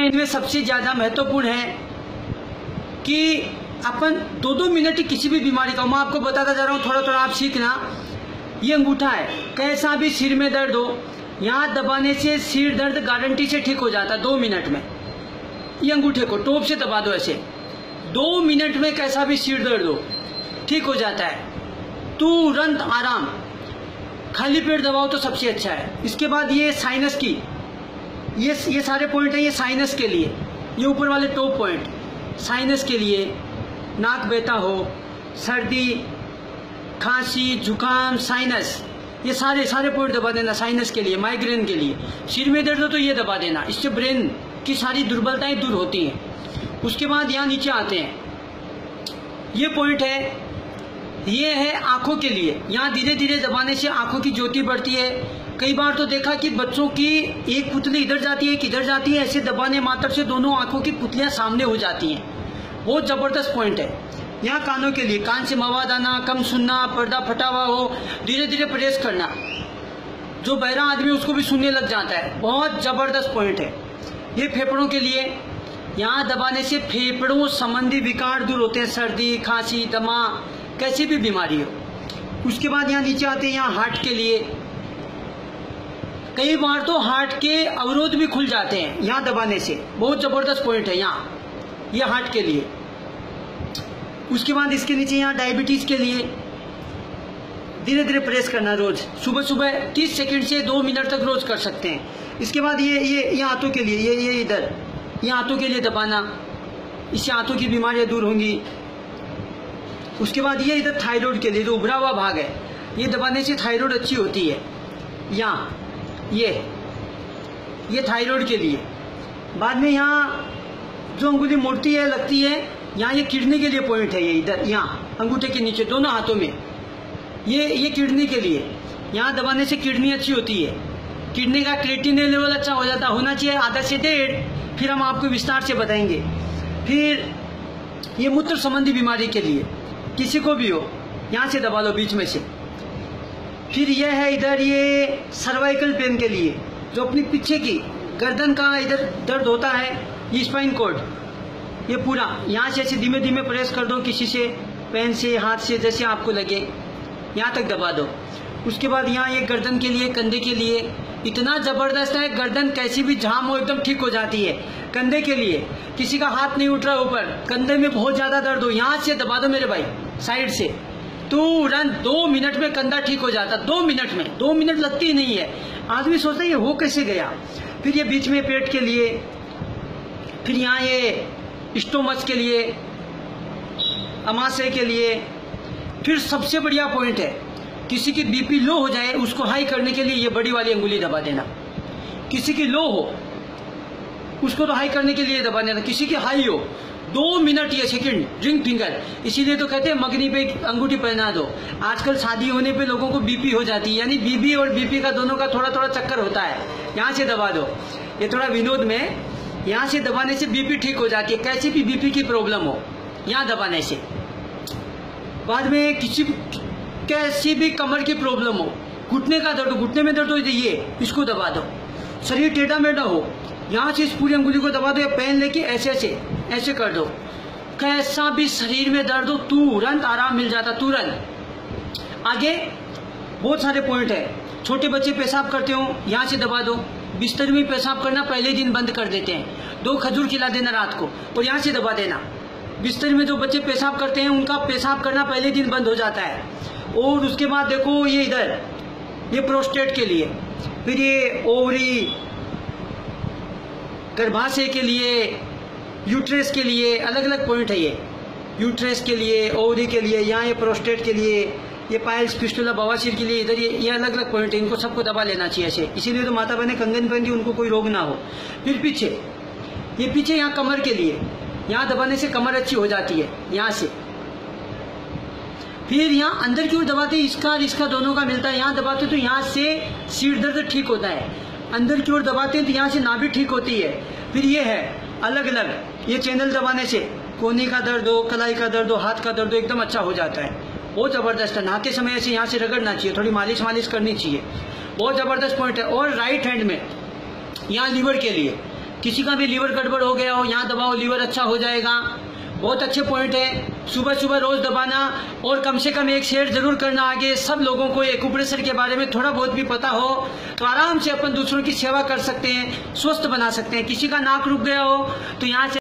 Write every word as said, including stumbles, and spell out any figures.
में सबसे ज्यादा महत्वपूर्ण है कि अपन दो दो मिनट की किसी भी बीमारी का, मैं आपको बताता जा रहा हूँ, थोड़ा थोड़ा आप सीखना। ये अंगूठा है, कैसा भी सिर में दर्द हो, यहाँ दबाने से सिर दर्द गारंटी से ठीक हो जाता है दो मिनट में। ये अंगूठे को टोप से दबा दो ऐसे, दो मिनट में कैसा भी सिर दर्द हो ठीक हो जाता है, तुरंत आराम। खाली पेट दबाओ तो सबसे अच्छा है। इसके बाद ये साइनस की, ये ये सारे पॉइंट हैं, ये साइनस के लिए, ये ऊपर वाले टॉप पॉइंट साइनस के लिए। नाक बहता हो, सर्दी, खांसी, जुकाम, साइनस, ये सारे सारे पॉइंट दबा देना साइनस के लिए, माइग्रेन के लिए। सिर में दर्द हो तो ये दबा देना, इससे ब्रेन की सारी दुर्बलताएं दूर होती हैं। उसके बाद यहाँ नीचे आते हैं, ये पॉइंट है, ये है आंखों के लिए। यहाँ धीरे धीरे दबाने से आंखों की ज्योति बढ़ती है। कई बार तो देखा कि बच्चों की एक पुतली इधर जाती है, एक इधर जाती है, ऐसे दबाने मात्र से दोनों आंखों की पुतलियां सामने हो जाती हैं। बहुत जबरदस्त पॉइंट है। यहाँ कानों के लिए, कान से मवाद आना, कम सुनना, पर्दा फटा हुआ हो, धीरे धीरे प्रेस करना, जो बहरा आदमी उसको भी सुनने लग जाता है। बहुत जबरदस्त पॉइंट है। ये फेफड़ों के लिए, यहाँ दबाने से फेफड़ों संबंधी विकार दूर होते हैं, सर्दी, खांसी, दमा, कैसी भी बीमारी हो। उसके बाद यहाँ नीचे आते हैं, यहाँ हार्ट के लिए। कई बार तो हार्ट के अवरोध भी खुल जाते हैं यहाँ दबाने से, बहुत जबरदस्त पॉइंट है यहाँ, ये हार्ट के लिए। उसके बाद इसके नीचे यहाँ डायबिटीज के लिए, धीरे धीरे प्रेस करना रोज, सुबह सुबह तीस सेकंड से दो मिनट तक रोज कर सकते हैं। इसके बाद ये ये ये हाथों के लिए, ये ये इधर, ये हाथों के लिए दबाना, इससे हाथों की बीमारियां दूर होंगी। उसके बाद ये इधर थायराइड के लिए, जो उभरा हुआ भाग है, ये दबाने से थायराइड अच्छी होती है। यहाँ ये ये थायराइड के लिए। बाद में यहाँ जो अंगुली मोड़ती है, लगती है, यहाँ ये किडनी के लिए पॉइंट है, ये इधर, यहाँ अंगूठे के नीचे दोनों हाथों में, ये ये किडनी के लिए। यहाँ दबाने से किडनी अच्छी होती है, किडनी का क्रिएटिनिन लेवल अच्छा हो जाता, होना चाहिए आधा से डेढ़, फिर हम आपको विस्तार से बताएंगे। फिर ये मूत्र संबंधी बीमारी के लिए, किसी को भी हो, यहाँ से दबा लो बीच में से। फिर यह है इधर, ये सर्वाइकल पेन के लिए, जो अपनी पीछे की गर्दन का इधर दर्द होता है, ये स्पाइन कॉर्ड, ये पूरा यहाँ से ऐसे धीमे धीमे प्रेस कर दो, किसी से, पेन से, हाथ से, जैसे आपको लगे, यहाँ तक दबा दो। उसके बाद यहाँ ये गर्दन के लिए, कंधे के लिए, इतना जबरदस्त है, गर्दन कैसी भी जाम हो एकदम ठीक हो जाती है। कंधे के लिए, किसी का हाथ नहीं उठ रहा ऊपर, कंधे में बहुत ज्यादा दर्द हो, यहाँ से दबा दो मेरे भाई, साइड से, तुरंत दो मिनट में कंधा ठीक हो जाता, दो मिनट में, दो मिनट लगती ही नहीं है। आदमी सोचता है ये हो कैसे गया। फिर ये बीच में पेट के लिए, फिर यहाँ ये स्टोमच के लिए, अमाशय के लिए। फिर सबसे बढ़िया पॉइंट है, किसी की बीपी लो हो जाए, उसको हाई करने के लिए ये बड़ी वाली अंगुली दबा देना। किसी की लो हो, उसको तो हाई करने के लिए दबा देना। किसी की हाई हो, दो मिनट ये सेकंड, रिंग फिंगर, इसीलिए तो कहते हैं मगनी पे अंगूठी पहना दो। आजकल शादी होने पे लोगों को बीपी हो जाती है, यानी बीबी और बीपी का दोनों का थोड़ा थोड़ा चक्कर होता है। यहाँ से दबा दो, ये थोड़ा विनोद में, यहाँ से दबाने से बीपी ठीक हो जाती है, कैसी भी बीपी की प्रॉब्लम हो, यहाँ दबाने से। बाद में किसी कैसी भी कमर की प्रॉब्लम हो, घुटने का दर्द हो, घुटने में दर्द हो, ये इसको दबा दो। शरीर टेढ़ा मेढ़ा हो, यहाँ से इस पूरी अंगुली को दबा दो, या पेन लेके ऐसे ऐसे ऐसे कर दो। कैसा भी शरीर में दर्द हो, तुरंत आराम मिल जाता, तुरंत। आगे बहुत सारे पॉइंट है। छोटे बच्चे पेशाब करते हो, यहाँ से दबा दो। बिस्तर में पेशाब करना पहले दिन बंद कर देते हैं, दो खजूर खिला देना रात को और यहाँ से दबा देना। बिस्तर में जो बच्चे पेशाब करते हैं, उनका पेशाब करना पहले दिन बंद हो जाता है। और उसके बाद देखो ये इधर, ये प्रोस्टेट के लिए, फिर ये ओवरी, गर्भाशय के लिए, यूट्रेस के लिए, अलग अलग पॉइंट है ये। यूट्रेस के लिए, ओवरी के लिए, यहाँ ये प्रोस्टेट के लिए, ये पाइल्स, फिस्टुला, बवासीर के लिए, इधर ये ये अलग अलग पॉइंट है, इनको सबको दबा लेना चाहिए ऐसे। इसीलिए तो माता बहने कंगन पहनती, उनको कोई रोग ना हो। फिर पीछे, ये पीछे यहाँ कमर के लिए, यहाँ दबाने से कमर अच्छी हो जाती है, यहाँ से। फिर यहाँ अंदर की ओर दबाते, इसका और इसका दोनों का मिलता है, यहाँ दबाते तो यहाँ से सिर दर्द ठीक होता है। अंदर की ओर दबाते हैं तो यहाँ से नाभि ठीक होती है। फिर ये है अलग अलग, ये चैनल दबाने से कोहनी का दर्द हो, कलाई का दर्द हो, हाथ का दर्द हो, एकदम अच्छा हो जाता है। बहुत जबरदस्त है। नहाते समय ऐसे यहाँ से रगड़ना चाहिए, थोड़ी मालिश मालिश करनी चाहिए, बहुत जबरदस्त पॉइंट है। और राइट हैंड में यहाँ लीवर के लिए, किसी का भी लीवर गड़बड़ हो गया हो, यहाँ दबाओ, लीवर अच्छा हो जाएगा। बहुत अच्छे पॉइंट है। सुबह सुबह रोज दबाना और कम से कम एक शेयर जरूर करना आगे। सब लोगों को एक्यूप्रेशर के बारे में थोड़ा बहुत भी पता हो तो आराम से अपन दूसरों की सेवा कर सकते हैं, स्वस्थ बना सकते हैं। किसी का नाक रुक गया हो तो यहाँ से